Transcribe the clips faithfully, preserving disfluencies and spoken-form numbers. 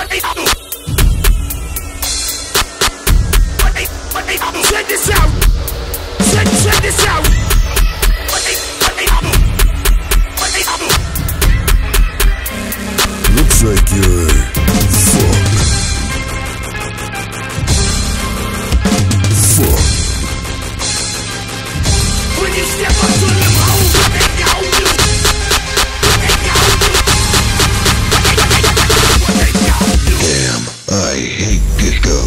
Check this out. Check, check this out. Looks like you're fucked. Fuck. When you step up to them hoes, what they gon' do? What they gon' do? What they gon' do? Damn, I hate disco.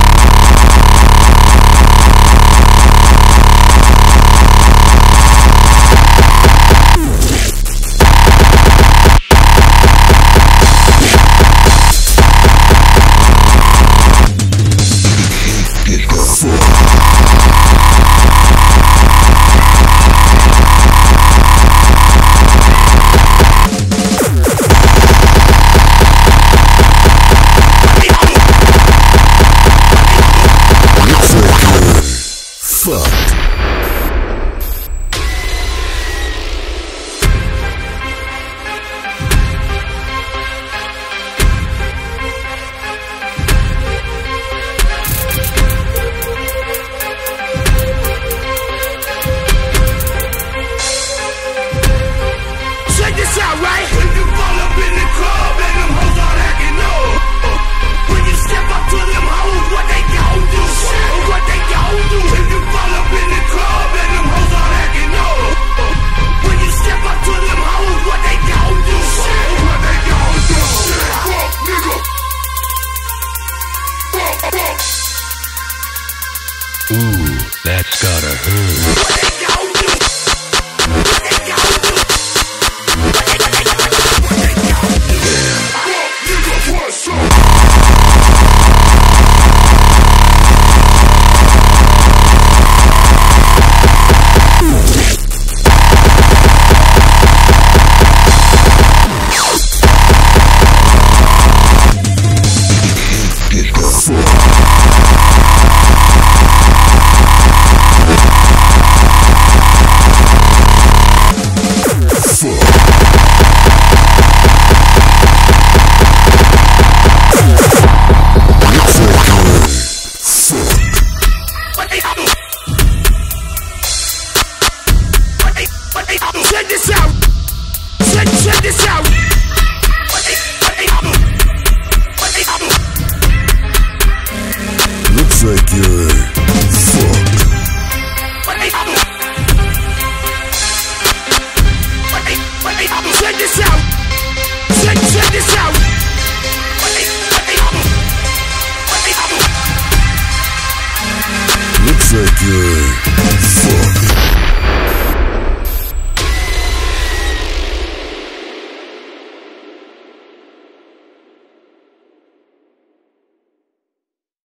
Fucked. Check this out, right? When you fall up in the club and them hoes all acting up. When you step up to them hoes, what they gon' do? What they gon' do? If you fall up in the club and them hoes all acting up. When you step up to them hoes, what they gon' do? What they gon' do? Fuck, nigga. Fuck, fuck. Ooh, that's gotta hurt. What they gon' do? What they gon' do? What they gon' do? What they gon' do? Fuck, nigga, what's up? Check this out. Check, check this out. What they, what they do? What they do? Looks like you're fucked. What they do? What they, what they do? Check this out. Check, check this out. What they, what they do? What they do? Looks like you're fucked.